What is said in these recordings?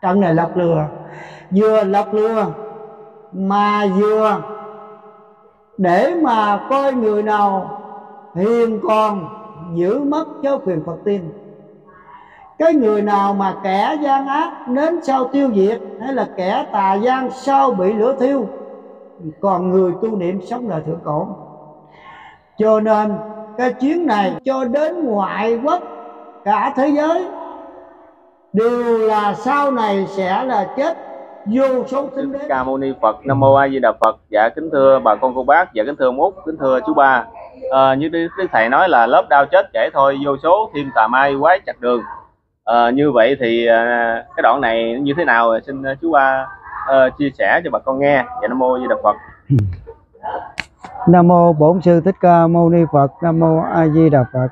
Trận này lọc lừa, vừa lọc lừa mà vừa để mà coi người nào hiền còn giữ mất chớ quyền Phật tiên. Cái người nào mà kẻ gian ác đến sau tiêu diệt, hay là kẻ tà gian sau bị lửa thiêu, còn người tu niệm sống đời thượng cổ. Cho nên cái chuyến này cho đến ngoại quốc cả thế giới đều là sau này sẽ là chết vô số tính đến. Ca Mâu Ni Phật. Nam mô A Di Đà Phật. Dạ kính thưa bà con cô bác, dạ kính thưa ông Út, kính thưa chú Ba. Như Đức Thầy nói là lớp đau chết kể thôi, vô số thêm tà ma quái chặt đường. Như vậy thì cái đoạn này như thế nào, xin chú Ba chia sẻ cho bà con nghe. Dạ Nam mô A Di Đà Phật. Nam mô Bổn Sư Thích Ca Mâu Ni Phật. Nam mô A Di Đà Phật.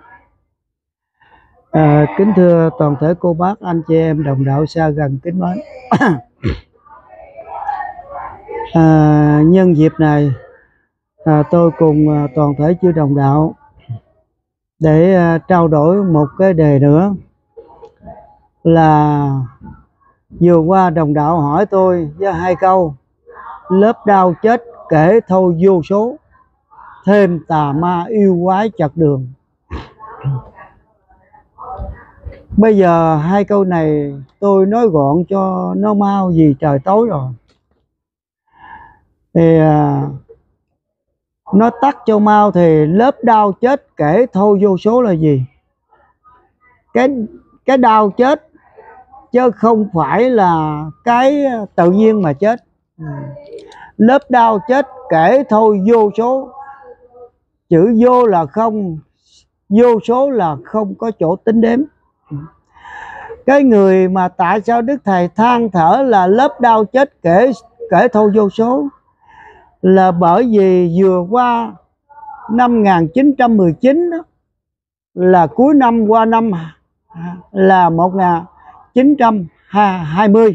Kính thưa toàn thể cô bác, anh chị em đồng đạo xa gần kính mến. Nhân dịp này tôi cùng toàn thể chư đồng đạo để trao đổi một cái đề nữa, là vừa qua đồng đạo hỏi tôi với hai câu: lớp đau chết kể thôi vô số, thêm tà ma yêu quái chặt đường. Bây giờ hai câu này tôi nói gọn cho nó mau, vì trời tối rồi. Thì nó tắt cho mau thì lớp đau chết kể thôi vô số là gì? Cái đau chết chứ không phải là cái tự nhiên mà chết. Lớp đau chết kể thôi vô số. Chữ vô là không, vô số là không có chỗ tính đếm. Cái người mà tại sao Đức Thầy than thở là lớp đau chết kể thôi vô số, là bởi vì vừa qua năm 1919 đó, là cuối năm qua năm là 1920.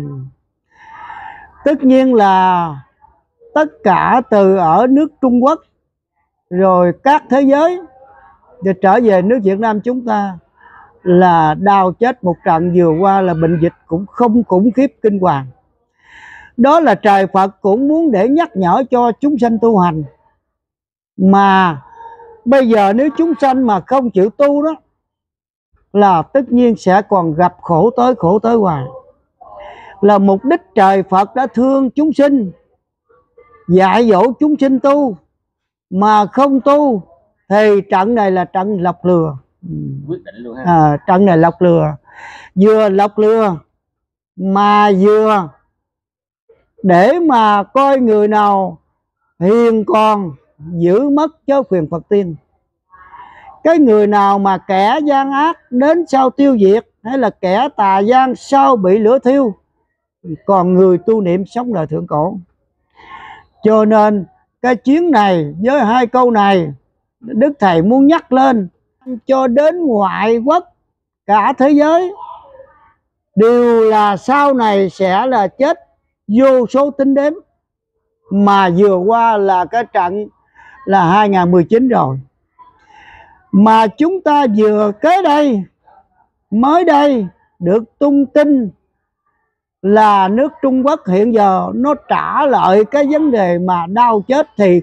Tất nhiên là tất cả từ ở nước Trung Quốc rồi các thế giới và trở về nước Việt Nam chúng ta là đau chết một trận vừa qua, là bệnh dịch cũng không khủng khiếp kinh hoàng. Đó là trời Phật cũng muốn để nhắc nhở cho chúng sanh tu hành. Mà bây giờ nếu chúng sanh mà không chịu tu đó là tất nhiên sẽ còn gặp khổ tới hoài. Là mục đích trời Phật đã thương chúng sinh, dạy dỗ chúng sinh tu, mà không tu thì trận này là trận lọc lừa. Quyết định luôn ha. Trận này lọc lừa, vừa lọc lừa mà vừa để mà coi người nào hiền còn giữ mất chớ quyền Phật tiên. Cái người nào mà kẻ gian ác đến sau tiêu diệt, hay là kẻ tà gian sau bị lửa thiêu, còn người tu niệm sống đời thượng cổ. Cho nên cái chuyến này với hai câu này, Đức Thầy muốn nhắc lên cho đến ngoại quốc cả thế giới đều là sau này sẽ là chết vô số tính đếm. Mà vừa qua là cái trận là 2019 rồi, mà chúng ta vừa kế đây, mới đây được tung tin là nước Trung Quốc hiện giờ nó trả lại cái vấn đề mà đau chết thì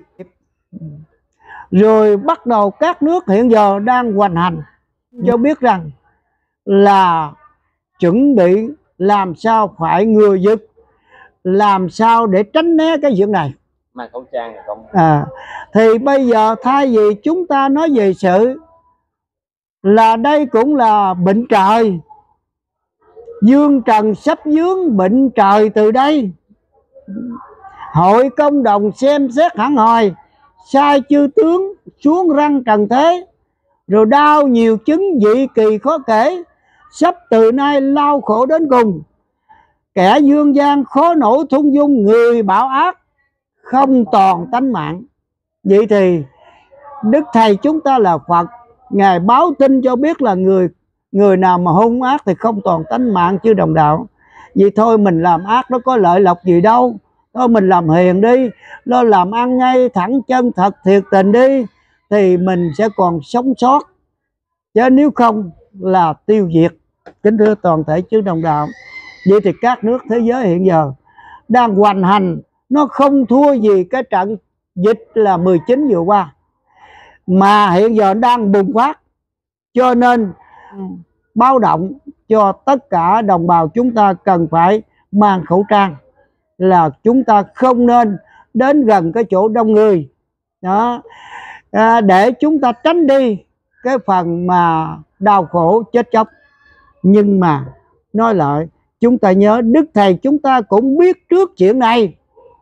rồi bắt đầu các nước hiện giờ đang hoành hành cho biết rằng là chuẩn bị làm sao phải ngừa giật, làm sao để tránh né cái chuyện này. Mang khẩu trang là không. Thì bây giờ thay vì chúng ta nói về sự là đây cũng là bệnh trời, dương trần sắp vướng bệnh trời từ đây, hội công đồng xem xét hẳn hồi, sai chư tướng xuống răng trần thế, rồi đau nhiều chứng dị kỳ khó kể, sắp từ nay lao khổ đến cùng. Kẻ dương gian khó nổi thung dung, người bảo ác không toàn tánh mạng. Vậy thì Đức Thầy chúng ta là Phật, Ngài báo tin cho biết là người nào mà hung ác thì không toàn tánh mạng chứ đồng đạo. Vậy thôi mình làm ác nó có lợi lộc gì đâu, thôi mình làm hiền đi, nó làm ăn ngay thẳng chân thật thiệt tình đi, thì mình sẽ còn sống sót, chứ nếu không là tiêu diệt. Kính thưa toàn thể chư đồng đạo, Vậy thì các nước thế giới hiện giờ đang hoành hành, nó không thua gì cái trận dịch là 19 vừa qua, mà hiện giờ đang bùng phát. Cho nên báo động cho tất cả đồng bào chúng ta cần phải mang khẩu trang, là chúng ta không nên đến gần cái chỗ đông người đó, để chúng ta tránh đi cái phần mà đau khổ chết chóc. Nhưng mà nói lại, chúng ta nhớ Đức Thầy chúng ta cũng biết trước chuyện này.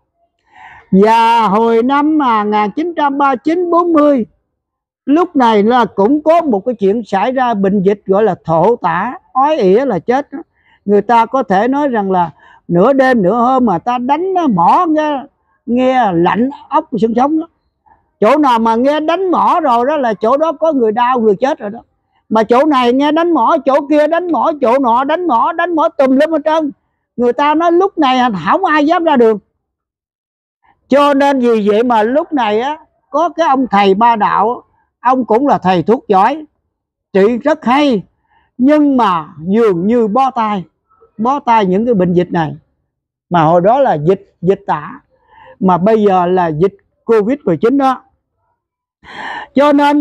Và hồi năm 1939-40, lúc này là cũng có một cái chuyện xảy ra bệnh dịch gọi là thổ tả, ói ỉa là chết. Người ta có thể nói rằng là nửa đêm nửa hôm mà ta đánh mỏ nghe lạnh ốc xương sống đó. Chỗ nào mà nghe đánh mỏ rồi đó là chỗ đó có người đau người chết rồi đó. Mà chỗ này nghe đánh mỏ, chỗ kia đánh mỏ, chỗ nọ đánh mỏ tùm lum hết trơn. Người ta nói lúc này không ai dám ra đường. Cho nên vì vậy mà lúc này á, có cái ông thầy Ba Đạo, ông cũng là thầy thuốc giỏi, trị rất hay, nhưng mà dường như bó tay những cái bệnh dịch này. Mà hồi đó là dịch tả, mà bây giờ là dịch Covid-19 đó. Cho nên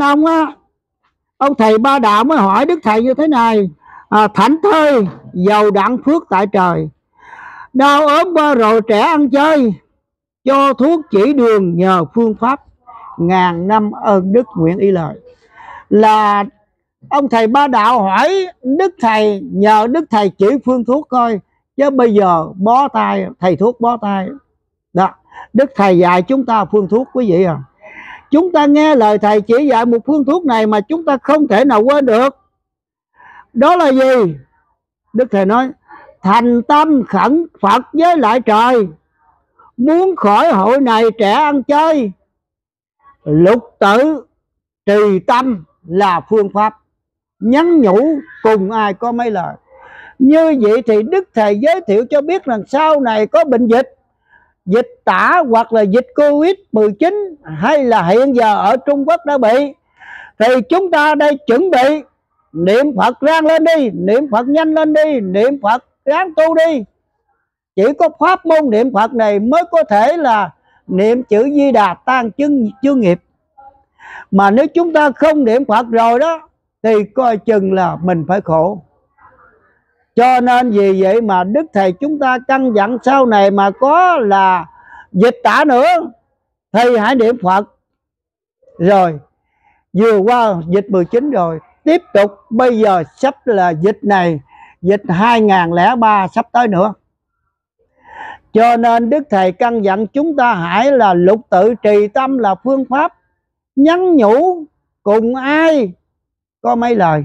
ông thầy Ba Đạo mới hỏi Đức Thầy như thế này: thảnh thơi giàu đặng phước tại trời, đau ốm qua rồi trẻ ăn chơi, cho thuốc chỉ đường nhờ phương pháp, ngàn năm ơn đức nguyện y lời. Là ông thầy Ba Đạo hỏi Đức Thầy, nhờ Đức Thầy chỉ phương thuốc coi, chứ bây giờ bó tay, thầy thuốc bó tay đó. Đức Thầy dạy chúng ta phương thuốc, quý vị à. Chúng ta nghe lời Thầy chỉ dạy một phương thuốc này mà chúng ta không thể nào quên được. Đó là gì? Đức Thầy nói: thành tâm khẩn Phật với lại trời, muốn khỏi hội này trẻ ăn chơi, lục tự trì tâm là phương pháp, nhắn nhủ cùng ai có mấy lời. Như vậy thì Đức Thầy giới thiệu cho biết rằng sau này có bệnh dịch tả hoặc là dịch Covid-19 hay là hiện giờ ở Trung Quốc đã bị, thì chúng ta đây chuẩn bị niệm Phật ráng lên đi, niệm Phật nhanh lên đi, niệm Phật ráng tu đi. Chỉ có pháp môn niệm Phật này mới có thể là niệm chữ Di Đà tan chướng nghiệp. Mà nếu chúng ta không niệm Phật rồi đó thì coi chừng là mình phải khổ. Cho nên vì vậy mà Đức Thầy chúng ta căn dặn sau này mà có là dịch tả nữa thì hãy niệm Phật. Rồi vừa qua dịch 19 rồi, tiếp tục bây giờ sắp là dịch này, dịch 2003 sắp tới nữa. Cho nên Đức Thầy căn dặn chúng ta hãy là lục tự trì tâm là phương pháp, nhắn nhủ cùng ai có mấy lời.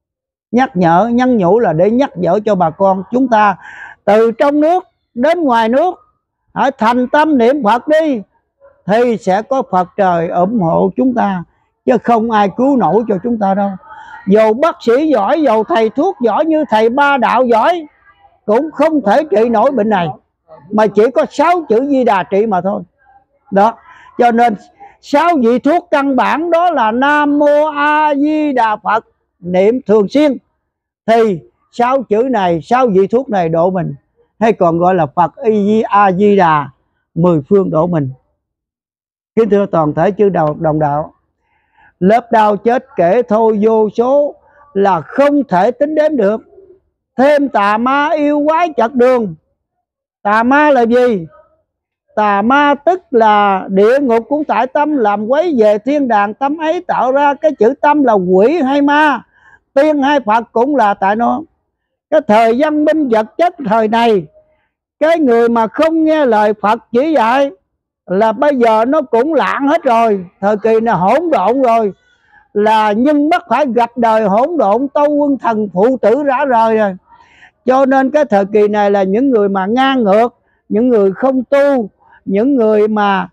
Nhắn nhủ là để nhắc nhở cho bà con chúng ta từ trong nước đến ngoài nước, hãy thành tâm niệm Phật đi, thì sẽ có Phật trời ủng hộ chúng ta, chứ không ai cứu nổi cho chúng ta đâu. Dầu bác sĩ giỏi, dầu thầy thuốc giỏi như thầy Ba Đạo giỏi, cũng không thể trị nổi bệnh này, mà chỉ có 6 chữ Di Đà trị mà thôi. Đó, cho nên 6 vị thuốc căn bản đó là Nam Mô A Di Đà Phật, niệm thường xuyên thì 6 chữ này, 6 vị thuốc này độ mình, hay còn gọi là Phật A Di Đà 10 phương độ mình. Kính thưa toàn thể chư đồng đạo, lớp đau chết kể thôi vô số là không thể tính đến được. Thêm tà ma yêu quái chật đường. Tà ma là gì? Tà ma tức là địa ngục cũng tại tâm, làm quấy về thiên đàng tâm ấy, tạo ra cái chữ tâm là quỷ hay ma, tiên hay Phật cũng là tại nó. Cái thời văn minh vật chất thời này, cái người mà không nghe lời Phật chỉ dạy là bây giờ nó cũng lạng hết rồi. Thời kỳ này hỗn độn rồi, là nhưng bắt phải gặp đời hỗn độn, tâu quân thần phụ tử rã rời rồi. Cho nên cái thời kỳ này là những người mà ngang ngược, những người không tu, những người mà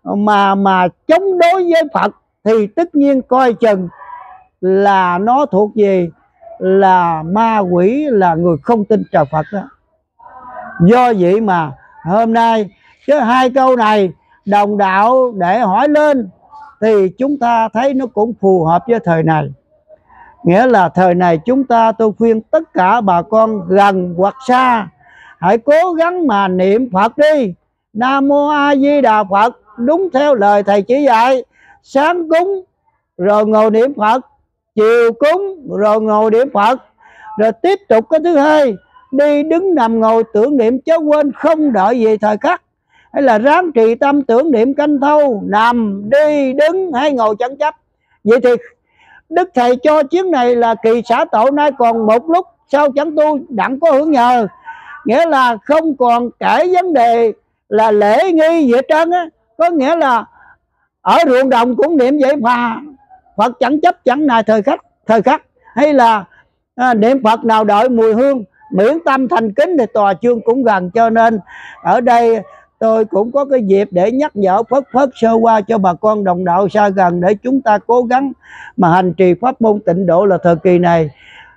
chống đối với Phật thì tất nhiên coi chừng là nó thuộc gì, là ma quỷ, là người không tin trời Phật đó. Do vậy mà hôm nay cái 2 câu này đồng đạo để hỏi lên thì chúng ta thấy nó cũng phù hợp với thời này. Nghĩa là thời này chúng ta, tôi khuyên tất cả bà con gần hoặc xa, hãy cố gắng mà niệm Phật đi. Nam Mô A Di Đà Phật, đúng theo lời thầy chỉ dạy. Sáng cúng rồi ngồi niệm Phật, chiều cúng rồi ngồi niệm Phật, rồi tiếp tục cái thứ hai, đi đứng nằm ngồi tưởng niệm chớ quên, không đợi gì thời khắc. Hay là ráng trì tâm tưởng niệm canh thâu, nằm đi đứng hay ngồi chẳng chấp. Vậy thì Đức Thầy cho chuyến này là kỳ xả tội nay còn một lúc, sau chẳng tu đặng có hưởng nhờ. Nghĩa là không còn kể vấn đề là lễ nghi gì hết trơn á. Có nghĩa là ở ruộng đồng cũng niệm vậy mà Phật chẳng chấp chẳng nài thời khắc. Hay là niệm Phật nào đợi mùi hương, miễn tâm thành kính thì tòa chương cũng gần. Cho nên ở đây tôi cũng có cái dịp để nhắc nhở phất sơ qua cho bà con đồng đạo xa gần, để chúng ta cố gắng mà hành trì pháp môn tịnh độ. Là thời kỳ này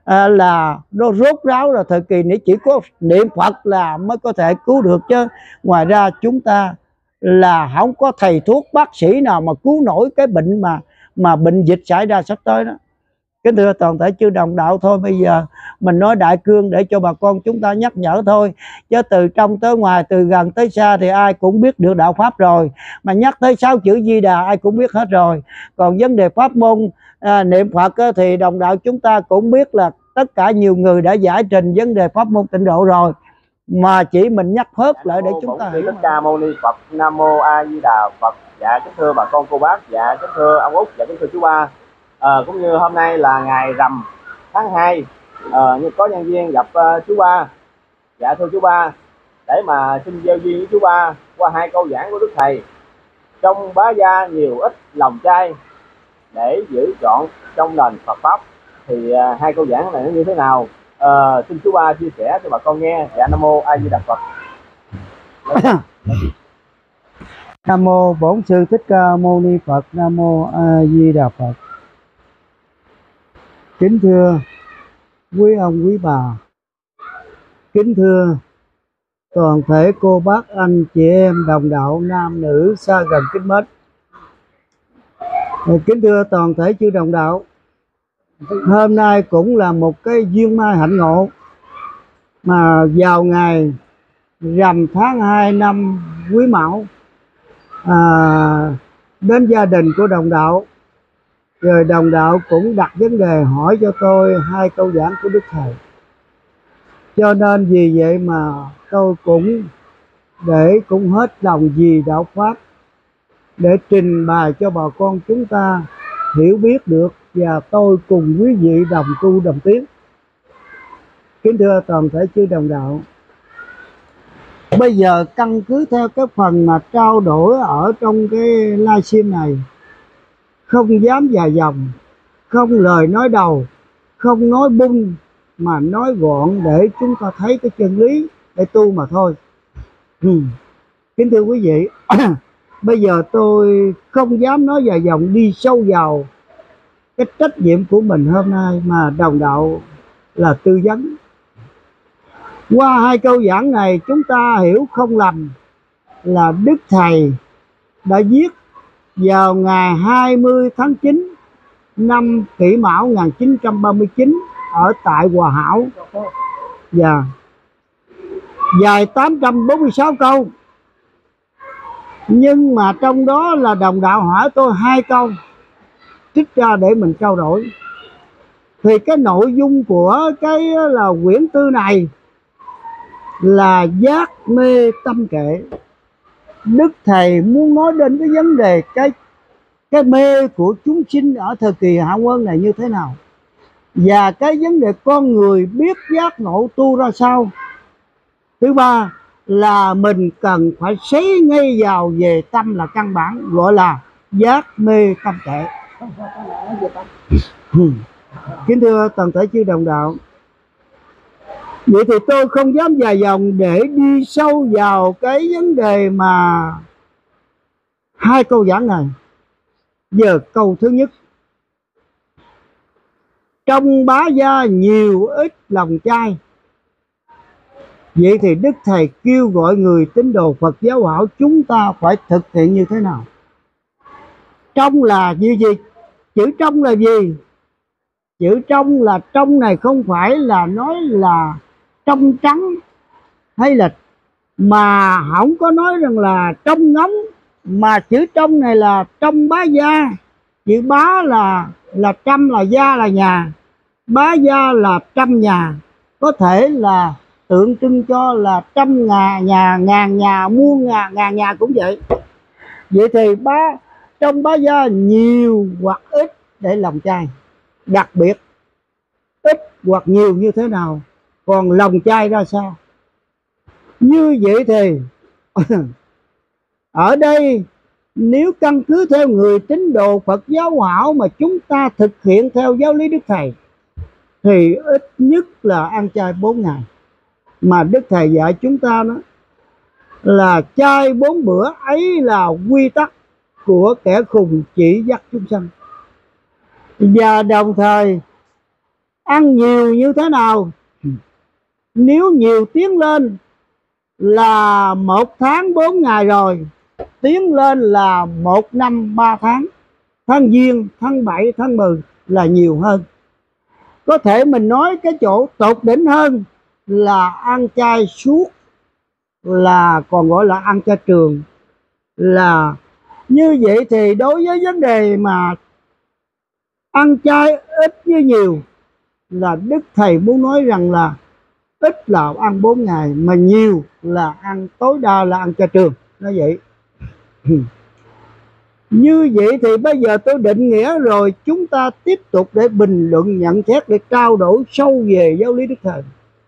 là nó rốt ráo, là thời kỳ này chỉ có niệm Phật là mới có thể cứu được, chứ ngoài ra chúng ta là không có thầy thuốc bác sĩ nào mà cứu nổi cái bệnh mà bệnh dịch xảy ra sắp tới đó. Kính thưa toàn thể chư đồng đạo, thôi bây giờ mình nói đại cương để cho bà con chúng ta nhắc nhở thôi, chứ từ trong tới ngoài, từ gần tới xa thì ai cũng biết được đạo pháp rồi. Mà nhắc tới 6 chữ Di Đà ai cũng biết hết rồi. Còn vấn đề pháp môn niệm Phật thì đồng đạo chúng ta cũng biết là tất cả nhiều người đã giải trình vấn đề pháp môn tịnh độ rồi, mà chỉ mình nhắc hết lại để chúng ta hiểu. Thích Ca Mâu Ni Phật. Nam Mô A Di Đà Phật. Dạ kính thưa bà con cô bác, dạ kính thưa ông Út, dạ kính thưa chú Ba. Cũng như hôm nay là ngày rằm tháng 2, như có nhân viên gặp chú Ba. Dạ thưa chú Ba, để mà xin gieo duyên với chú Ba qua 2 câu giảng của Đức Thầy: trong bá gia nhiều ít lòng trai, để giữ chọn trong nền Phật pháp. Thì 2 câu giảng này nó như thế nào? Xin chú Ba chia sẻ cho bà con nghe. Dạ Nam Mô A Di Đà Phật. Nam Mô Bổn Sư Thích Ca Mâu Ni Phật. Nam Mô A Di Đà Phật. Kính thưa quý ông quý bà, kính thưa toàn thể cô bác anh chị em đồng đạo nam nữ xa gần kính mến, kính thưa toàn thể chư đồng đạo, hôm nay cũng là một cái duyên may hạnh ngộ mà vào ngày rằm tháng 2 năm Quý Mão, đến gia đình của đồng đạo, rồi đồng đạo cũng đặt vấn đề hỏi cho tôi 2 câu giảng của Đức Thầy. Cho nên vì vậy mà tôi cũng hết lòng vì đạo pháp để trình bày cho bà con chúng ta hiểu biết được, và tôi cùng quý vị đồng tu đồng tiến. Kính thưa toàn thể chư đồng đạo, bây giờ căn cứ theo cái phần mà trao đổi ở trong cái livestream này, không dám dài dòng, không lời nói đầu, không nói bung, mà nói gọn để chúng ta thấy cái chân lý để tu mà thôi. Kính thưa quý vị, bây giờ tôi không dám nói dài dòng đi sâu vào cái trách nhiệm của mình hôm nay, mà đồng đạo là tư vấn. Qua 2 câu giảng này chúng ta hiểu không lầm là Đức Thầy đã viết vào ngày 20 tháng 9 năm Kỷ Mão 1939 ở tại Hòa Hảo, và dài 846 câu. Nhưng mà trong đó là đồng đạo hỏi tôi 2 câu, trích ra để mình trao đổi. Thì cái nội dung của cái là quyển tư này là giác mê tâm kệ. Đức Thầy muốn nói đến cái vấn đề cái mê của chúng sinh ở thời kỳ Hạ Quân này như thế nào, và cái vấn đề con người biết giác ngộ tu ra sao. Thứ ba là mình cần phải sấy ngay vào về tâm là căn bản, gọi là giác mê tâm kệ. Kính thưa toàn thể chư đồng đạo, vậy thì tôi không dám dài dòng để đi sâu vào cái vấn đề mà 2 câu giảng này. Giờ câu thứ nhất: trong bá gia nhiều ít lòng trai. Vậy thì Đức Thầy kêu gọi người tín đồ Phật giáo hảo chúng ta phải thực hiện như thế nào? Trong là gì? Chữ trong là gì? Chữ trong là trong này không phải là nói là trong trắng, hay là mà không có nói rằng là trong ngóng, mà chữ trong này là trong bá gia. Chữ bá là trăm, là gia là nhà, bá gia là trăm nhà, có thể là tượng trưng cho là trăm nhà, ngàn nhà, muôn nhà, ngàn nhà cũng vậy. Vậy thì trong bá gia nhiều hoặc ít để lòng chay, đặc biệt ít hoặc nhiều như thế nào, còn lòng chay ra sao. Như vậy thì ở đây nếu căn cứ theo người tín đồ Phật giáo hảo mà chúng ta thực hiện theo giáo lý Đức Thầy thì ít nhất là ăn chay 4 ngày. Mà Đức Thầy dạy chúng ta đó là chay 4 bữa ấy là quy tắc của kẻ khùng chỉ dắt chúng sanh. Và đồng thời ăn nhiều như thế nào? Nếu nhiều tiến lên là 1 tháng 4 ngày rồi, tiến lên là 1 năm 3 tháng, tháng Giêng, tháng 7, tháng 10 là nhiều hơn. Có thể mình nói cái chỗ tột đỉnh hơn là ăn chay suốt, là còn gọi là ăn chay trường. Là như vậy thì đối với vấn đề mà ăn chay ít với nhiều là Đức Thầy muốn nói rằng là ít là ăn 4 ngày, mà nhiều là ăn tối đa là ăn chay trường. Nó vậy. Như vậy thì bây giờ tôi định nghĩa rồi, chúng ta tiếp tục để bình luận, nhận xét, để trao đổi sâu về giáo lý Đức Thầy.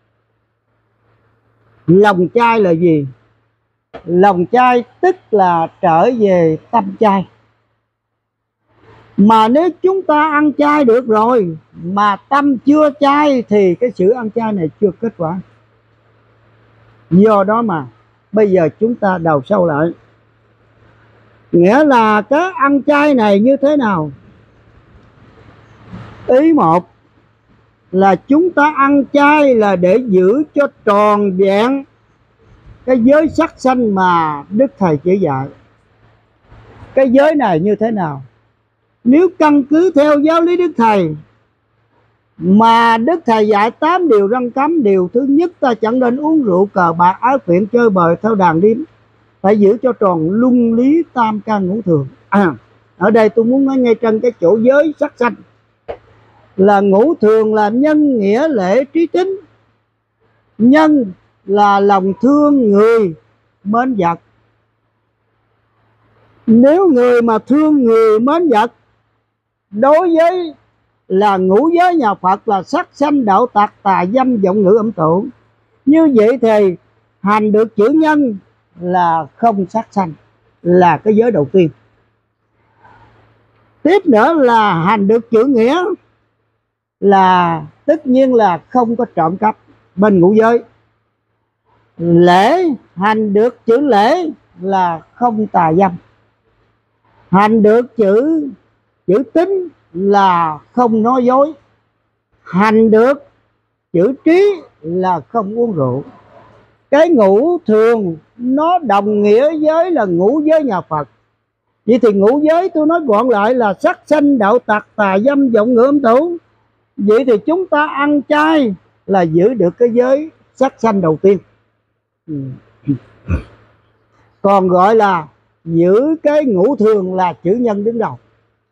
Lòng chay là gì? Lòng chay tức là trở về tâm chay. Mà nếu chúng ta ăn chay được rồi mà tâm chưa chay thì cái sự ăn chay này chưa kết quả. Do đó mà bây giờ chúng ta đào sâu lại. Nghĩa là cái ăn chay này như thế nào? Ý một là chúng ta ăn chay là để giữ cho tròn vẹn cái giới sắc sanh mà Đức Thầy chỉ dạy. Cái giới này như thế nào? Nếu căn cứ theo giáo lý Đức Thầy mà Đức Thầy dạy 8 điều răn cấm, điều thứ nhất ta chẳng nên uống rượu, cờ bạc, ái phiện, chơi bời theo đàn điếm, phải giữ cho tròn luân lý tam can ngũ thường. Ở đây tôi muốn nói ngay trên cái chỗ giới sắc sanh là ngũ thường là nhân, nghĩa, lễ, trí, tính. Nhân là lòng thương người, mến vật. Nếu người mà thương người, mến vật, đối với là ngũ giới nhà Phật là sắc sanh, đạo tặc, tà dâm, vọng ngữ, ẩm tưởng. Như vậy thì hành được chữ nhân là không sát sanh, là cái giới đầu tiên. Tiếp nữa là hành được chữ nghĩa là tất nhiên là không có trộm cắp bên ngũ giới. Lễ, hành được chữ lễ là không tà dâm. Hành được chữ tín là không nói dối. Hành được chữ trí là không uống rượu. Cái ngũ thường nó đồng nghĩa với là ngũ giới nhà Phật. Vậy thì ngũ giới tôi nói gọn lại là sắc sanh, đạo tặc, tà dâm, vọng ngữ, ẩm tưởng. Vậy thì chúng ta ăn chay là giữ được cái giới sắc sanh đầu tiên. Còn gọi là giữ cái ngũ thường là chữ nhân đứng đầu.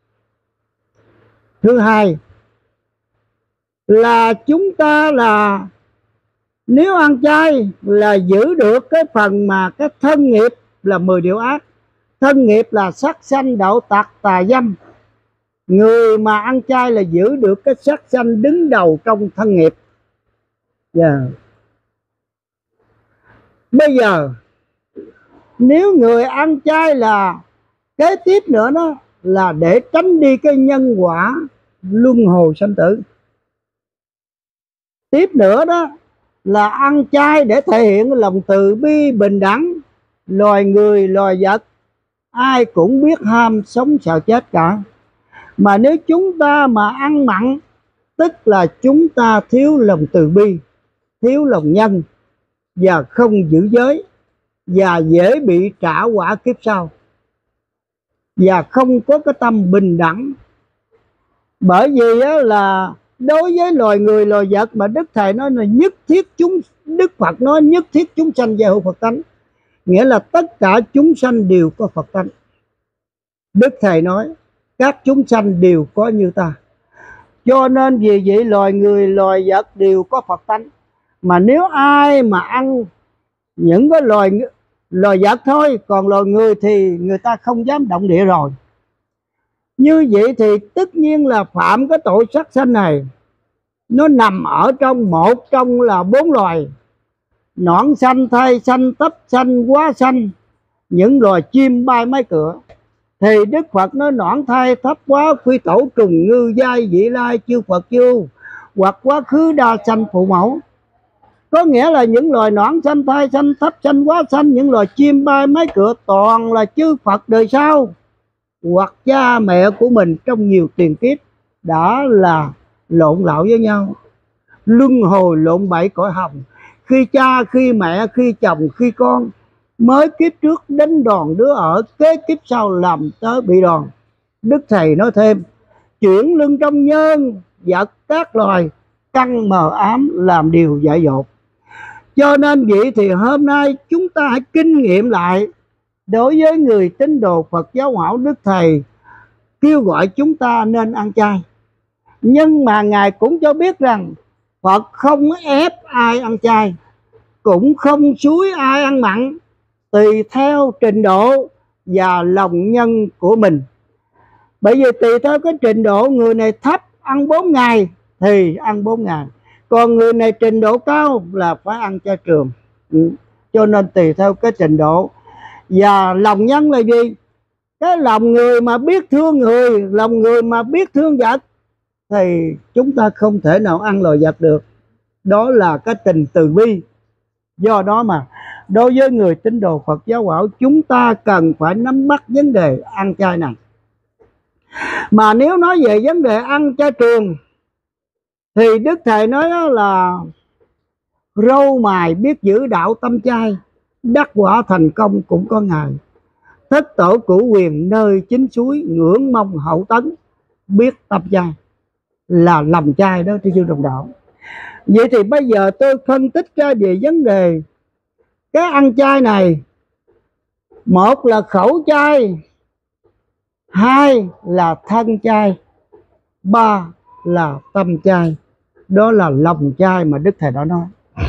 Thứ hai là chúng ta là nếu ăn chay là giữ được cái phần mà cái thân nghiệp là 10 điều ác. Thân nghiệp là sắc sanh, đạo tặc, tà dâm. Người mà ăn chay là giữ được cái sắc sanh đứng đầu trong thân nghiệp. Bây giờ nếu người ăn chay là kế tiếp nữa đó là để tránh đi cái nhân quả luân hồi sanh tử. Tiếp nữa đó là ăn chay để thể hiện lòng từ bi bình đẳng. Loài người, loài vật ai cũng biết ham sống sợ chết cả. Mà nếu chúng ta mà ăn mặn tức là chúng ta thiếu lòng từ bi, thiếu lòng nhân và không giữ giới, và dễ bị trả quả kiếp sau, và không có cái tâm bình đẳng. Bởi vì là đối với loài người loài vật mà Đức Thầy nói là nhất thiết Đức Phật nói nhất thiết chúng sanh giai hữu Phật tánh, nghĩa là tất cả chúng sanh đều có Phật tánh. Đức Thầy nói các chúng sanh đều có như ta, cho nên vì vậy loài người loài vật đều có Phật tánh. Mà nếu ai mà ăn những cái loài vật thôi, còn loài người thì người ta không dám động địa rồi. Như vậy thì tất nhiên là phạm cái tội sát sanh này, nó nằm ở trong một trong là 4 loài: nõn sanh, thai sanh, thấp sanh, hóa sanh, những loài chim bay mái cửa. Thì Đức Phật nói nõn thai thấp hóa phi tổ trùng ngư giai vị lai chư Phật chư, hoặc quá khứ đa sanh phụ mẫu. Có nghĩa là những loài nõn sanh, thai sanh, thấp sanh, hóa sanh, những loài chim bay mái cửa toàn là chư Phật đời sau, hoặc cha mẹ của mình trong nhiều tiền kiếp đã là lộn lạo với nhau, luân hồi lộn bậy cõi hồng. Khi cha, khi mẹ, khi chồng, khi con, mới kiếp trước đánh đòn đứa ở, kế kiếp sau làm tớ bị đòn. Đức Thầy nói thêm chuyển lưng trong nhân vật các loài, căn mờ ám làm điều dại dột. Cho nên vậy thì hôm nay chúng ta hãy kinh nghiệm lại. Đối với người tín đồ Phật giáo hảo, Đức Thầy kêu gọi chúng ta nên ăn chay, nhưng mà Ngài cũng cho biết rằng Phật không ép ai ăn chay, cũng không xúi ai ăn mặn, tùy theo trình độ và lòng nhân của mình. Bởi vì tùy theo cái trình độ, người này thấp ăn 4 ngày thì ăn 4 ngày, còn người này trình độ cao là phải ăn chay trường. Cho nên tùy theo cái trình độ. Và lòng nhân là gì? Cái lòng người mà biết thương người, lòng người mà biết thương vật thì chúng ta không thể nào ăn loài vật được. Đó là cái tình từ bi. Do đó mà đối với người tín đồ Phật giáo hảo, chúng ta cần phải nắm bắt vấn đề ăn chay này. Mà nếu nói về vấn đề ăn chay trường thì Đức Thầy nói đó là râu mài biết giữ đạo tâm chay, đắc quả thành công cũng có ngày. Thất tổ cửu quyền nơi chính suối, ngưỡng mong hậu tấn biết tâm chay, là lòng chay đó thưa sư đồng đạo. Vậy thì bây giờ tôi phân tích ra về vấn đề cái ăn chay này. Một là khẩu chay, hai là thân chay, ba là tâm chay. Đó là lòng chay mà Đức Thầy đã nói.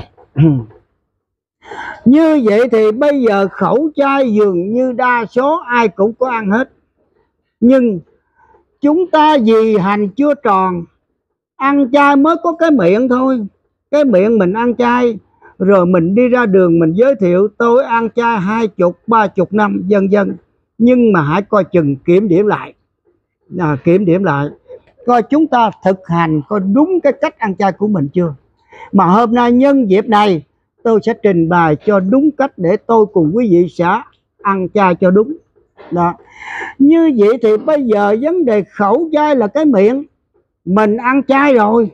Như vậy thì bây giờ khẩu chay dường như đa số ai cũng có ăn hết, nhưng chúng ta vì hành chưa tròn, ăn chay mới có cái miệng thôi. Cái miệng mình ăn chay, rồi mình đi ra đường mình giới thiệu tôi ăn chay 20, 30 năm vân vân. Nhưng mà hãy coi chừng kiểm điểm lại, kiểm điểm lại coi chúng ta thực hành coi đúng cái cách ăn chay của mình chưa. Mà hôm nay nhân dịp này tôi sẽ trình bày cho đúng cách để tôi cùng quý vị sẽ ăn chay cho đúng đó. Như vậy thì bây giờ vấn đề khẩu chay là cái miệng. Mình ăn chay rồi,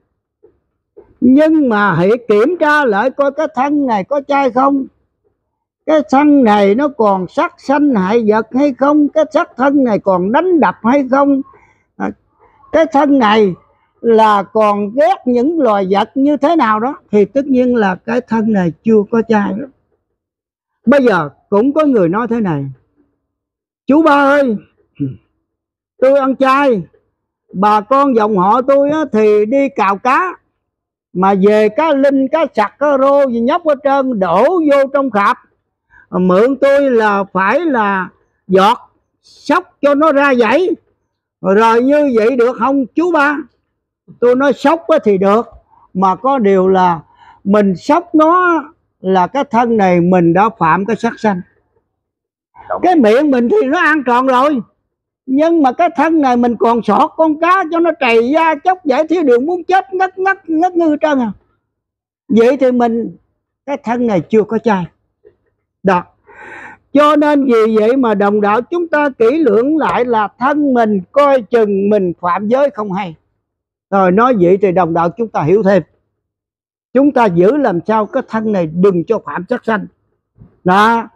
nhưng mà hãy kiểm tra lại coi cái thân này có chay không. Cái thân này nó còn sát sanh hại vật hay không? Cái xác thân này còn đánh đập hay không? Cái thân này là còn ghét những loài vật như thế nào đó, thì tất nhiên là cái thân này chưa có chay đó. Bây giờ cũng có người nói thế này: chú ba ơi, tôi ăn chay, bà con dòng họ tôi thì đi cào cá, mà về cá linh, cá sặc, cá rô gì nhóc hết trơn đổ vô trong khạp, mượn tôi là phải là giọt sóc cho nó ra dãy. Rồi như vậy được không chú ba? Tôi nói sóc thì được, mà có điều là mình sóc nó là cái thân này mình đã phạm cái sát sanh. Cái miệng mình thì nó ăn tròn rồi, nhưng mà cái thân này mình còn sọt con cá cho nó trầy da chóc giải thiếu đường muốn chết ngất ngư trơn à. Vậy thì mình cái thân này chưa có chay đó. Cho nên vì vậy mà đồng đạo chúng ta kỹ lưỡng lại là thân mình, coi chừng mình phạm giới không hay. Rồi nói vậy thì đồng đạo chúng ta hiểu thêm, chúng ta giữ làm sao cái thân này đừng cho phạm sát sanh đó.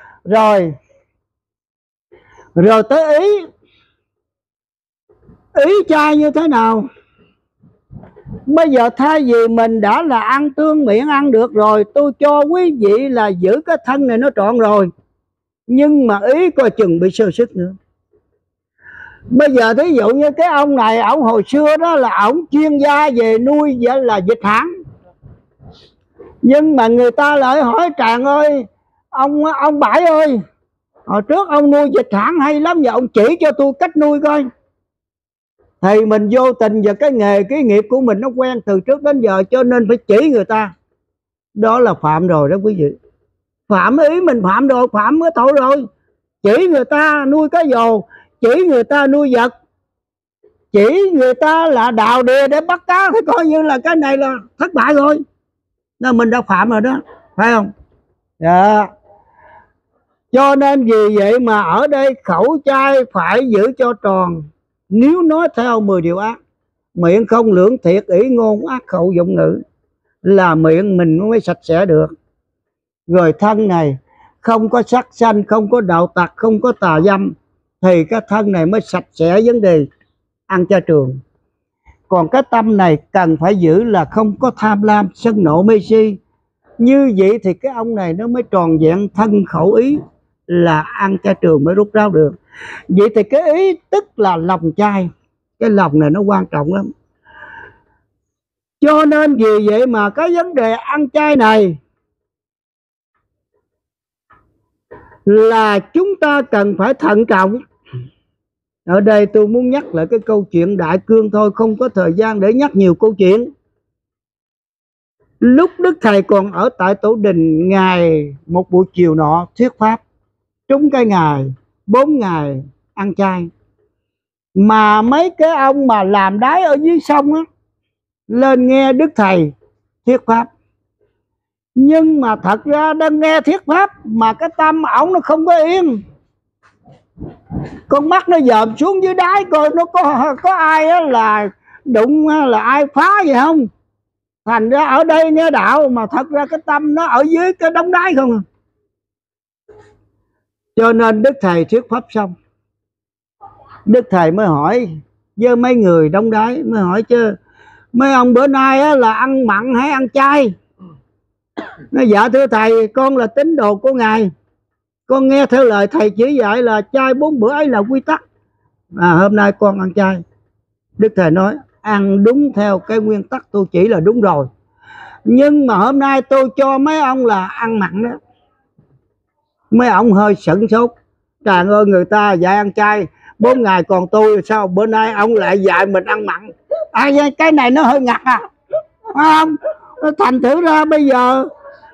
Rồi tới ý chay như thế nào? Bây giờ thay vì mình đã là ăn tương miệng ăn được rồi, tôi cho quý vị là giữ cái thân này nó trọn rồi, nhưng mà ý coi chừng bị sơ sức nữa. Bây giờ thí dụ như cái ông này, ổng hồi xưa đó là ổng chuyên gia về nuôi là vịt hãng, nhưng mà người ta lại hỏi Tràng ơi, ông Bảy ơi, hồi trước ông nuôi vịt hãng hay lắm, giờ ông chỉ cho tôi cách nuôi coi. Thì mình vô tình vào cái nghề cái nghiệp của mình nó quen từ trước đến giờ, cho nên phải chỉ người ta. Đó là phạm rồi đó quý vị. Phạm ý mình phạm rồi, phạm mới tội rồi. Chỉ người ta nuôi cá vồ, chỉ người ta nuôi vật, chỉ người ta là đào đìa để bắt cá, thì coi như là cái này là thất bại rồi. Nên mình đã phạm rồi đó, phải không? Dạ. Cho nên vì vậy mà ở đây khẩu trai phải giữ cho tròn. Nếu nói theo 10 điều ác, miệng không lưỡng thiệt, ỷ ngôn ác khẩu dụng ngữ, là miệng mình mới sạch sẽ được. Rồi thân này không có sát sanh, không có đạo tặc, không có tà dâm, thì cái thân này mới sạch sẽ vấn đề ăn chay trường. Còn cái tâm này cần phải giữ là không có tham lam, sân nộ, mê si. Như vậy thì cái ông này nó mới tròn vẹn thân khẩu ý, là ăn chay trường mới rút ráo được. Vậy thì cái ý tức là lòng chay. Cái lòng này nó quan trọng lắm. Cho nên vì vậy mà cái vấn đề ăn chay này là chúng ta cần phải thận trọng. Ở đây tôi muốn nhắc lại cái câu chuyện Đại Cương thôi, không có thời gian để nhắc nhiều câu chuyện. Lúc Đức Thầy còn ở tại Tổ Đình, ngày một buổi chiều nọ thuyết pháp, trúng cái ngày 4 ngày ăn chay, mà mấy cái ông mà làm đáy ở dưới sông á lên nghe Đức Thầy thuyết pháp. Nhưng mà thật ra đang nghe thuyết pháp mà cái tâm ổng nó không có yên. Con mắt nó dòm xuống dưới đáy coi nó có ai á là đụng, là ai phá gì không. Thành ra ở đây nghe đạo mà thật ra cái tâm nó ở dưới cái đống đáy không à. Cho nên Đức Thầy thuyết pháp xong, Đức Thầy mới hỏi với mấy người đống đáy, mới hỏi chứ mấy ông bữa nay á là ăn mặn hay ăn chay? Nói dạ thưa Thầy, con là tín đồ của Ngài, con nghe theo lời Thầy chỉ dạy là chay 4 bữa ấy là quy tắc. Hôm nay con ăn chay. Đức Thầy nói ăn đúng theo cái nguyên tắc tôi chỉ là đúng rồi, nhưng mà hôm nay tôi cho mấy ông là ăn mặn đó. Mấy ông hơi sửng sốt. Trời ơi, người ta dạy ăn chay 4 ngày, còn tôi sao bữa nay ông lại dạy mình ăn mặn? Cái này nó hơi ngặt à, phải không? Thành thử ra bây giờ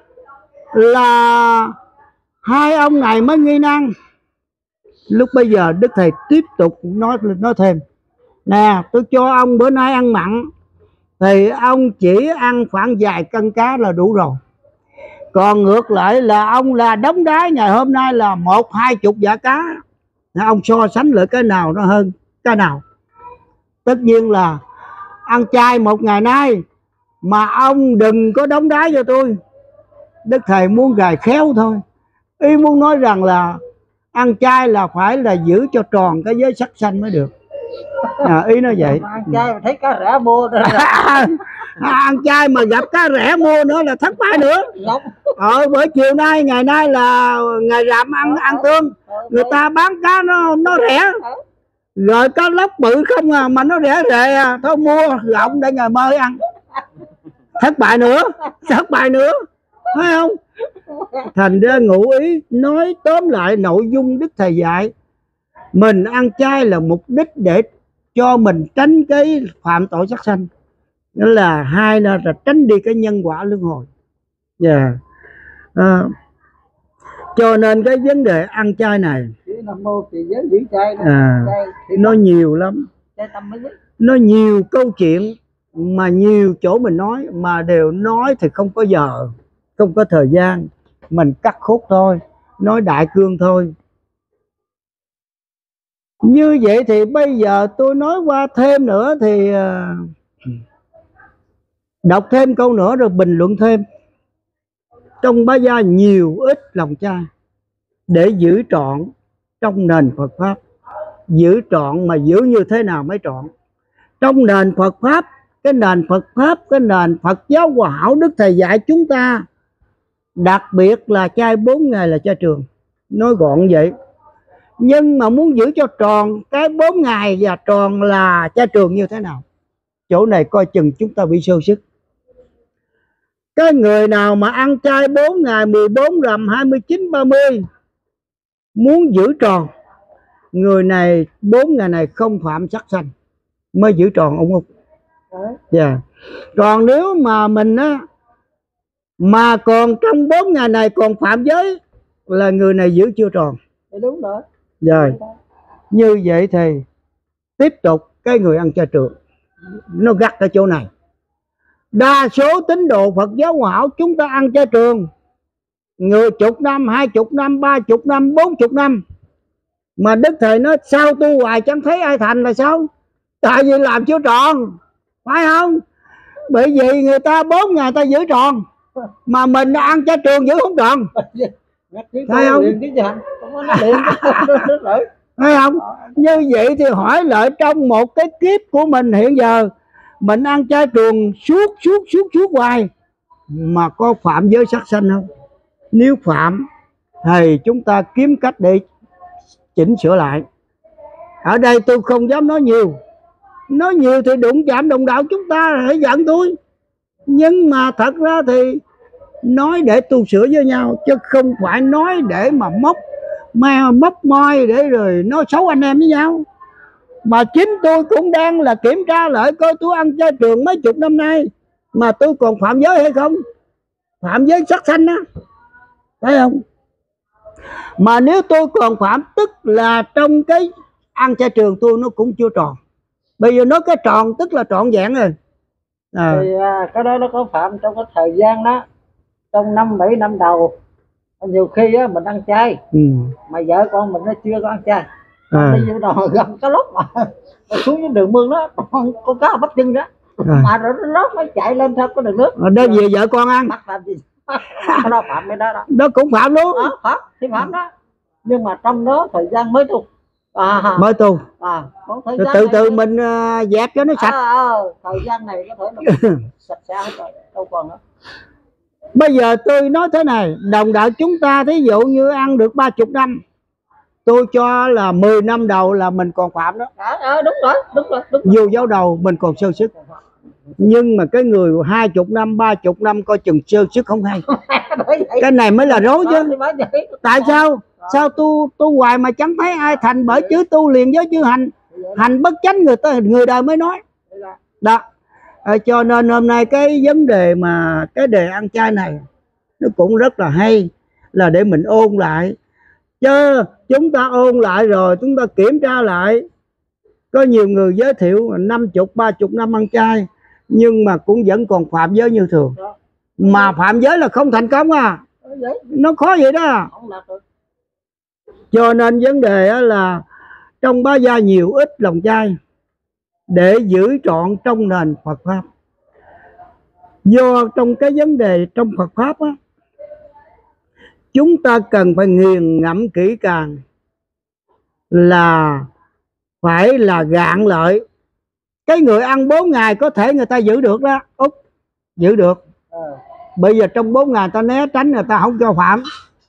là hai ông này mới nghi nan. Lúc bây giờ Đức Thầy tiếp tục nói thêm, nè tôi cho ông bữa nay ăn mặn thì ông chỉ ăn khoảng vài cân cá là đủ rồi. Còn ngược lại là ông là đống đáy ngày hôm nay là 1-20 vả cá, ông so sánh lại cái nào nó hơn cái nào? Tất nhiên là ăn chay 1 ngày nay mà ông đừng có đóng đáy cho tôi. Đức Thầy muốn gài khéo thôi, ý muốn nói rằng là ăn chay là phải là giữ cho tròn cái giới sắc sanh mới được. Ý nó vậy. Ăn chay mà thấy cá rẻ mua nữa ăn chay mà gặp cá rẻ mua nữa là thất bại nữa. Bởi chiều nay, ngày nay là ngày rằm ăn tương, người ta bán cá nó rẻ, rồi cá lóc bự không à, mà nó rẻ rẻ à, thôi mua gọng để ngày mai ăn. Thất bại nữa, phải không? Thành ra ngụ ý nói tóm lại nội dung Đức Thầy dạy, mình ăn chay là mục đích để cho mình tránh cái phạm tội sát sanh, đó là hai là tránh đi cái nhân quả luân hồi. Cho nên cái vấn đề ăn chay này nó nhiều lắm, nó nhiều câu chuyện mà nhiều chỗ mình nói mà đều nói thì không có giờ, không có thời gian, mình cắt khúc thôi, nói đại cương thôi. Như vậy thì bây giờ tôi nói qua thêm nữa thì đọc thêm câu nữa rồi bình luận thêm. Trong Bá Gia nhiều ít lòng chay để giữ trọn trong nền Phật Pháp. Giữ trọn mà giữ như thế nào mới trọn? Trong nền Phật Pháp cái nền Phật pháp, cái nền Phật giáo Hòa Hảo Đức Thầy dạy chúng ta, đặc biệt là chay 4 ngày là chay trường, nói gọn vậy. Nhưng mà muốn giữ cho tròn cái 4 ngày và tròn là chay trường như thế nào, chỗ này coi chừng chúng ta bị sơ sức. Cái người nào mà ăn chay 4 ngày 14 rằm 29 30 muốn giữ tròn, người này 4 ngày này không phạm sát sanh mới giữ tròn ông Út. Yeah. Còn nếu mà mình á mà còn trong 4 ngày này còn phạm giới là người này giữ chưa tròn. Đúng rồi. Rồi như vậy thì tiếp tục cái người ăn chay trường nó gắt ở chỗ này. Đa số tín đồ Phật giáo Hòa Hảo chúng ta ăn chay trường, người 10 năm, 20 năm, 30 năm, 40 năm, mà Đức Thầy nói sao tu hoài chẳng thấy ai thành là sao? Tại vì làm chưa tròn, phải không? Bởi vì người ta 4 ngày ta giữ tròn, mà mình ăn chay trường giữ không tròn, phải không? Thấy không? Như vậy thì hỏi lại trong một cái kiếp của mình hiện giờ, mình ăn chay trường suốt hoài mà có phạm giới sát sanh không? Nếu phạm thì chúng ta kiếm cách để chỉnh sửa lại. Ở đây tôi không dám nói nhiều, nói nhiều thì đụng chạm đồng đạo chúng ta hãy giận tôi. Nhưng mà thật ra thì nói để tu sửa với nhau, chứ không phải nói để mà móc môi để rồi nói xấu anh em với nhau. Mà chính tôi cũng đang là kiểm tra lại coi tôi ăn chay trường mấy chục năm nay mà tôi còn phạm giới hay không, phạm giới sát sanh á, thấy không? Mà nếu tôi còn phạm tức là trong cái ăn chay trường tôi nó cũng chưa tròn. Bây giờ nói cái tròn tức là trọn vẹn rồi. Thì cái đó nó có phạm trong cái thời gian đó, trong 5-7 năm đầu nhiều khi á mình ăn chay mà vợ con mình nó chưa có ăn chay, đi vô đầu gần cái lốc mà xuống cái đường mương đó con cá bắt chân đó mà rồi nó chạy lên theo cái đường nước đó về vợ con ăn bắt làm gì nó phạm cái đó đó cũng phạm luôn đó, phạm thì phạm đó. Nhưng mà trong đó thời gian mới tu mới tu từ từ mình dẹp cho nó sạch. Thời gian này có thể là sạch sẽ hết rồi, đâu còn nữa. Bây giờ tôi nói thế này, đồng đạo chúng ta thí dụ như ăn được 30 năm, tôi cho là 10 năm đầu là mình còn phạm đó. Đúng rồi. Dù giáo đầu mình còn sơ sức. Nhưng mà cái người 20 năm, 30 năm coi chừng sơ sức không hay. Cái này mới là rối chứ. Tại sao? Sao tu hoài mà chẳng thấy ai thành, bởi chứ tu liền với chữ hành. Hành bất chánh người đời mới nói. Đó. Cho nên hôm nay cái vấn đề mà cái đề ăn chay này nó cũng rất là hay, là để mình ôn lại. Chứ chúng ta ôn lại rồi chúng ta kiểm tra lại. Có nhiều người giới thiệu 50, 30 năm ăn chay nhưng mà cũng vẫn còn phạm giới như thường. Mà phạm giới là không thành công à. Nó khó vậy đó. Cho nên vấn đề là trong bá gia nhiều ít lòng chay để giữ trọn trong nền Phật Pháp. Do trong cái vấn đề trong Phật Pháp á, chúng ta cần phải nghiền ngẫm kỹ càng, là phải là gạn lợi. Cái người ăn 4 ngày có thể người ta giữ được đó, giữ được. Bây giờ trong 4 ngày ta né tránh, người ta không cho phạm.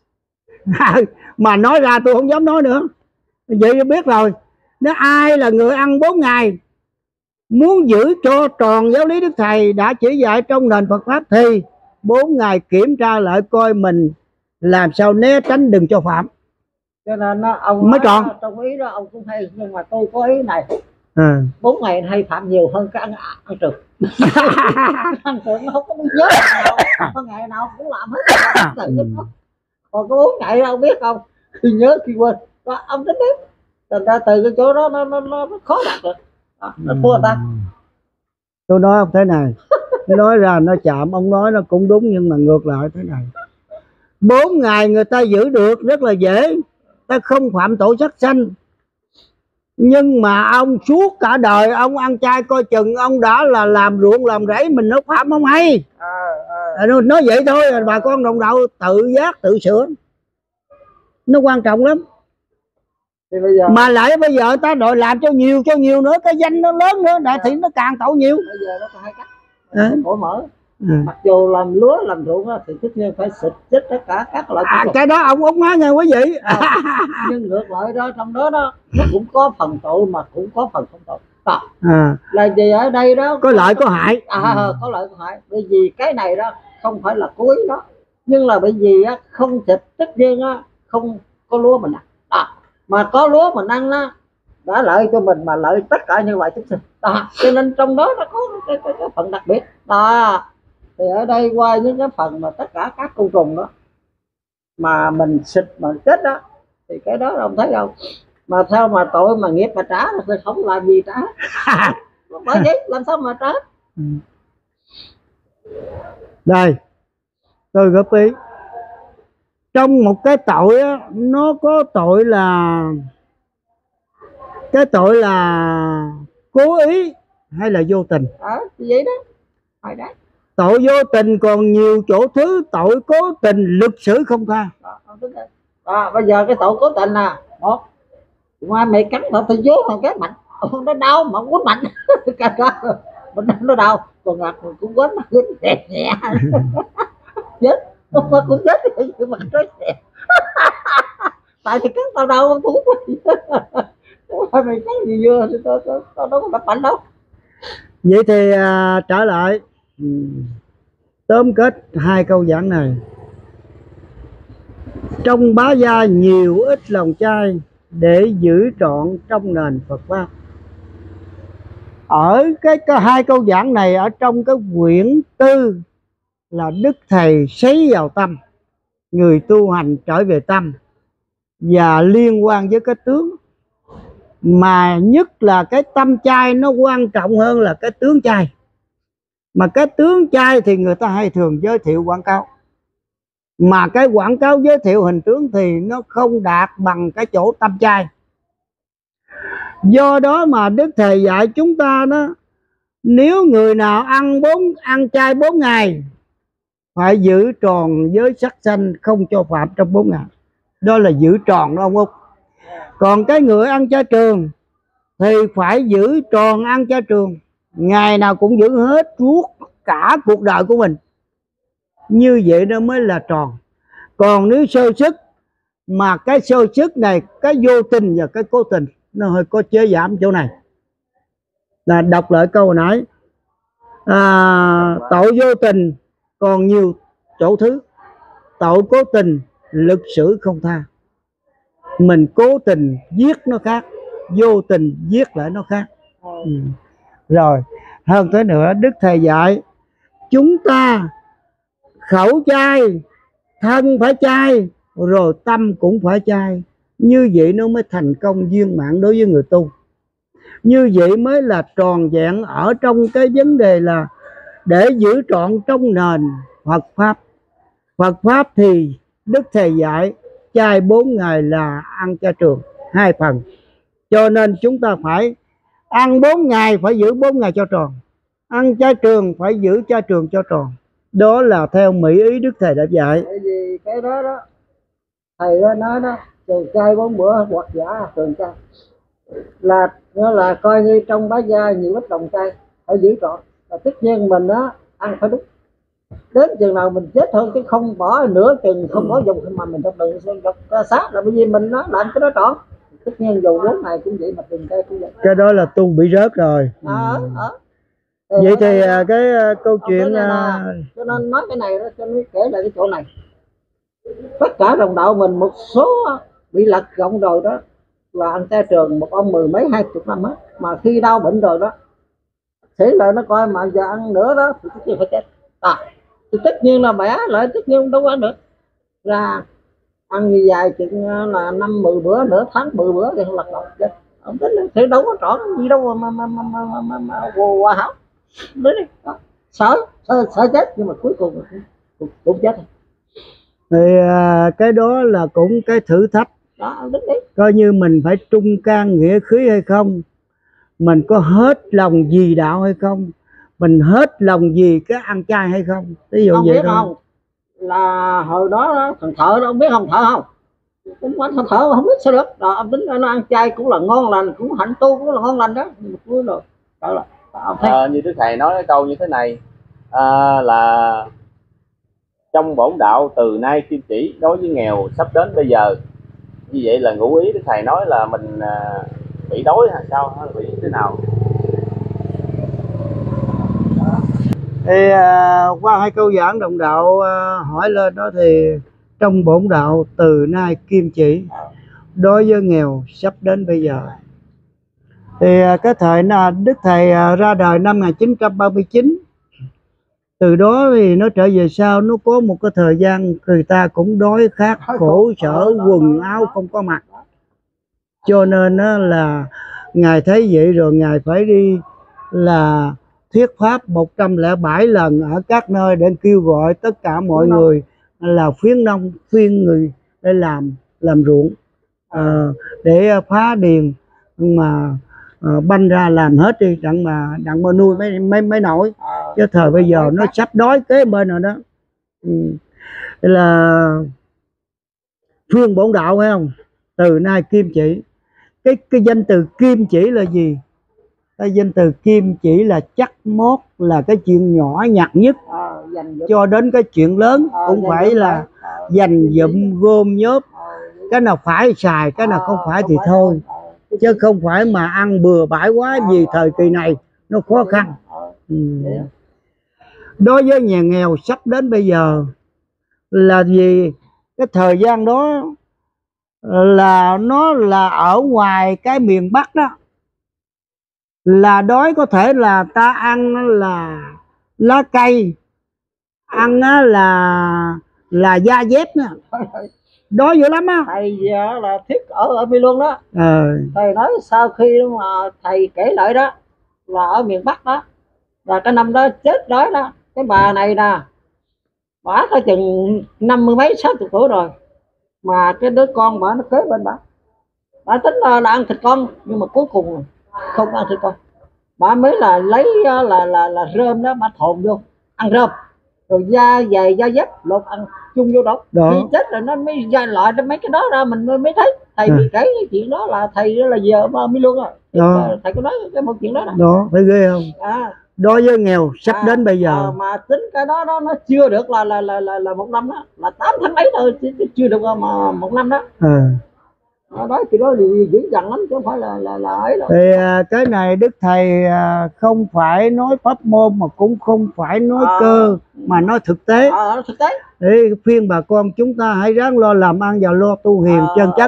Mà nói ra tôi không dám nói nữa. Vậy biết rồi, nếu ai là người ăn 4 ngày muốn giữ cho tròn giáo lý Đức Thầy đã chỉ dạy trong nền Phật Pháp thì 4 ngày kiểm tra lại coi mình làm sao né tránh đừng cho phạm. Cho nên ông mới tròn. Trong ý đó ông cũng hay, nhưng mà tôi có ý này 4 ngày hay phạm nhiều hơn cái ăn trường. Ăn trường nó không có nhớ nào, ngày nào cũng làm hết. Còn có 4 ngày đâu biết không, khi nhớ khi quên. Ông tính đấy, thành ra từ cái chỗ đó nó khó đạt được. Nó thua ta. Tôi nói ông thế này, nói ra nó chạm, ông nói nó cũng đúng, nhưng mà ngược lại thế này. 4 ngày người ta giữ được rất là dễ, ta không phạm tội sát sanh. Nhưng mà ông suốt cả đời ông ăn chay coi chừng ông đã là làm ruộng làm rẫy mình nó phạm không hay. Nói vậy thôi, bà con đồng đạo tự giác tự sửa, nó quan trọng lắm. Thì bây giờ mà lại bây giờ ta đòi làm cho nhiều nữa, cái danh nó lớn nữa, đại thì nó càng tội nhiều. bây giờ nó có hai cách Khổ mở. Mặc dù làm lúa làm ruộng thì tất nhiên phải xịt chết tất cả các loại cái đó ông nói nghe quý vị. Nhưng ngược lại đó, trong đó nó cũng có phần tội mà cũng có phần không tội. Là gì ở đây đó có lợi có hại. Có lợi có hại. Bởi vì cái này đó không phải là cố ý đó, nhưng là bởi vì á, không xịt tất nhiên á, không có lúa mình ăn mà có lúa mình ăn á đã lợi cho mình mà lợi tất cả những loại chúng sinh cho nên trong đó nó có cái phần đặc biệt thì ở đây qua những cái phần mà tất cả các côn trùng đó mà mình xịt mà chết đó thì cái đó ông thấy đâu mà theo mà tội mà nghiệp mà trả thì không làm gì trả. Bởi vậy làm sao mà trả. Đây tôi góp ý, trong một cái tội á, nó có tội là cố ý hay là vô tình. Vậy đó. Phải đấy. Tội vô tình còn nhiều chỗ thứ, tội cố tình lực xử không tha. Bây giờ cái tội cố tình là một, ngoài mày cắn nó thì vô thằng cái mạnh nó đau mà quấn mạnh mình nó đau, còn ngặt cũng quấn mà quấn nhẹ chết không có cũng chết thì mà nói nhẹ tại thì cắn tao đau không thuốc mày cắn gì vừa thì tao đâu có đập mạnh đâu. Vậy thì trở lại tóm kết hai câu giảng này. Trong bá gia nhiều ít lòng chay để giữ trọn trong nền Phật pháp. Ở cái hai câu giảng này ở trong cái quyển tư là Đức Thầy sấy vào tâm, người tu hành trở về tâm và liên quan với cái tướng, mà nhất là cái tâm chay nó quan trọng hơn là cái tướng chay. Mà cái tướng chay thì người ta hay thường giới thiệu quảng cáo, mà cái quảng cáo giới thiệu hình tướng thì nó không đạt bằng cái chỗ tâm chay. Do đó mà Đức Thầy dạy chúng ta đó, nếu người nào ăn chay 4 ngày phải giữ tròn giới sắc sanh không cho phạm trong 4 ngày. Đó là giữ tròn đó ông Út. Còn cái người ăn chay trường thì phải giữ tròn ăn chay trường, ngày nào cũng giữ hết suốt cả cuộc đời của mình. Như vậy nó mới là tròn. Còn nếu sơ sức, mà cái sơ sức này, cái vô tình và cái cố tình nó hơi có chế giảm chỗ này. Là đọc lại câu hồi nãy, tội vô tình còn nhiều chỗ thứ, tội cố tình lực xử không tha. Mình cố tình giết nó khác, vô tình giết lại nó khác. Rồi hơn thế nữa, Đức Thầy dạy chúng ta khẩu chay, thân phải chay, rồi tâm cũng phải chay. Như vậy nó mới thành công viên mãn đối với người tu. Như vậy mới là tròn vẹn ở trong cái vấn đề là để giữ trọn trong nền Phật Pháp. Phật Pháp thì Đức Thầy dạy chay 4 ngày là ăn chay trường 2 phần. Cho nên chúng ta phải ăn 4 ngày phải giữ 4 ngày cho tròn, ăn chay trường phải giữ chay trường cho tròn. Đó là theo mỹ ý Đức Thầy đã dạy. Bởi vì cái đó đó Thầy đó nói đó, trường chay 4 bữa hoặc giả trường chay là nó là coi như trong bá gia nhiều ít đồng chay phải giữ trọn. Và tất nhiên mình đó ăn phải đúng, đến chừng nào mình chết thôi, chứ không bỏ nửa chừng không bỏ dùng mà mình trong đường sát là bởi vì mình nó làm cái đó trọn. Tất nhiên dù 4 ngày cũng vậy mà từng cây cũng vậy. Cái đó là tu bị rớt rồi. Vậy thì cái câu chuyện cho nên nói cái này đó, cho nên kể lại cái chỗ này. Tất cả đồng đạo mình một số bị lật gọng rồi đó là ăn chay trường, một ông 10 mấy 20 năm hết, mà khi đau bệnh rồi đó sĩ lợi nó coi mà giờ ăn nữa đó thì tất nhiên phải chết. Thì tất nhiên là bẻ lại, tất nhiên đâu ăn được, ra ăn như dài chừng là 5-10 bữa, nửa tháng 10 bữa thì không lật đầu chết. Ông tính thì đâu có trọn gì đâu mà hòa hảo đấy đi. Sợ chết nhưng mà cuối cùng cũng chết. Thì cái đó là cũng cái thử thách đó, đúng đấy. Coi như mình phải trung can nghĩa khí hay không, mình có hết lòng vì đạo hay không, mình hết lòng vì cái ăn chay hay không. Ví dụ ông vậy biết thôi. không, là hồi đó thằng Thợ đó, ông biết không, Thợ không? cũng ăn thở thở không biết sao được. Rồi ông tính nó ăn chay cũng là ngon lành, cũng hạnh tu cũng là ngon lành đó, nhưng mà cuối rồi đó là ông thấy Như Đức Thầy nói cái câu như thế này, là trong bổn đạo từ nay kim chỉ, đối với nghèo sắp đến bây giờ. Như vậy là ngụ ý Đức Thầy nói là mình bị đói hay sao, hay là bị thế nào? Thì qua hai câu giảng đồng đạo hỏi lên đó, thì trong bổn đạo từ nay kim chỉ, đối với nghèo sắp đến bây giờ. Thì cái thời Đức Thầy ra đời năm 1939. Từ đó thì nó trở về sau, nó có một cái thời gian người ta cũng đói khát khổ sở, quần áo không có mặc. Cho nên là Ngài thấy vậy rồi Ngài phải đi là thuyết pháp 107 lần ở các nơi để kêu gọi tất cả mọi người là khuyến nông, khuyên người để làm ruộng, để phá điền mà banh ra làm hết đi, đặng mà nuôi mấy nổi. Chứ thời bây giờ nó sắp đói kế bên rồi đó. Là phương bổn đạo phải không? Từ nay kim chỉ. Cái danh từ kim chỉ là gì? Cái danh từ kim chỉ là chắc mốt, là cái chuyện nhỏ nhặt nhất cho đến cái chuyện lớn cũng phải là dành dụm gom nhớp. Cái nào phải xài, cái nào không phải thì thôi, chứ không phải mà ăn bừa bãi quá, vì thời kỳ này nó khó khăn. Đối với nhà nghèo sắp đến bây giờ là vì cái thời gian đó là nó là ở ngoài cái miền Bắc đó, là đói có thể là ta ăn là lá cây, ăn là da dép nè, đói dữ lắm á. Thầy là thuyết ở Mi Luông đó. Thầy nói sau khi mà thầy kể lại đó là ở miền Bắc đó, là cái năm đó chết đói đó, cái bà này nè, bả có chừng 50 mấy 60 tuổi rồi, mà cái đứa con bả nó kế bên bả tính là ăn thịt con, nhưng mà cuối cùng không ăn thịt con. Bả mới là lấy là rơm đó, bả thồn vô ăn rơm, rồi da dày da dép lột ăn chung vô đó. Khi chết rồi nó mới ra loại mấy cái đó ra, mình mới thấy. Thầy mới kể cái chuyện đó là thầy đó là giờ mà Mi Luông rồi. Thầy có nói cái một chuyện đó đó phải ghê không? Đối với nghèo sắp đến bây giờ mà tính cái đó nó chưa được là một năm đó, là 8 tháng mấy thôi, chứ chưa được mà một năm đó. Đó thì đó thì dữ dằn lắm, chứ không phải là ấy đâu. Thì cái này Đức Thầy không phải nói pháp môn, mà cũng không phải nói cơ, mà nói thực tế. Thực tế để khuyên bà con chúng ta hãy ráng lo làm ăn và lo tu hiền chân chất.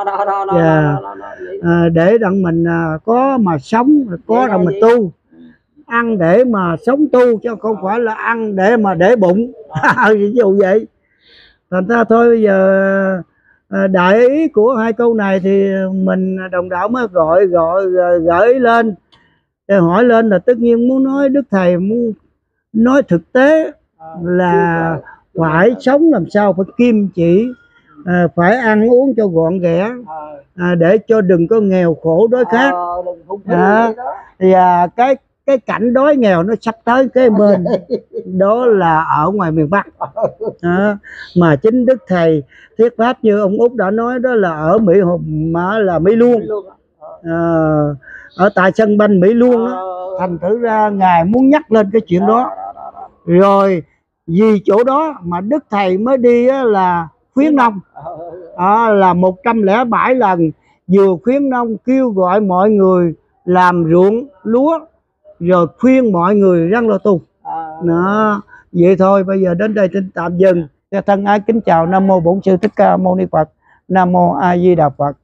Để đặng mình có mà sống, có đặng mình tu. Ăn để mà sống tu, chứ không phải là ăn để mà để bụng. Ví dụ vậy. Thành ra thôi bây giờ đại ý của hai câu này thì mình đồng đạo mới gửi lên để hỏi lên, là tất nhiên muốn nói Đức Thầy muốn nói thực tế là phải sống làm sao phải kim chỉ, phải ăn uống cho gọn ghẽ, để cho đừng có nghèo khổ đói khát. Thì cái cảnh đói nghèo nó sắp tới kế bên đó là ở ngoài miền Bắc. Mà chính Đức Thầy thuyết pháp như ông Út đã nói đó là ở Mỹ mà là Mỹ Luông, ở tại sân banh Mỹ Luông đó. Thành thử ra Ngài muốn nhắc lên cái chuyện đó, rồi vì chỗ đó mà Đức Thầy mới đi là khuyến nông, là 107 lần vừa khuyến nông kêu gọi mọi người làm ruộng lúa, rồi khuyên mọi người răng lo tu. Đó, vậy thôi, bây giờ đến đây xin tạm dừng. Thân ái kính chào. Nam mô Bổn Sư Thích Ca Mâu Ni Phật. Nam mô A Di Đà Phật.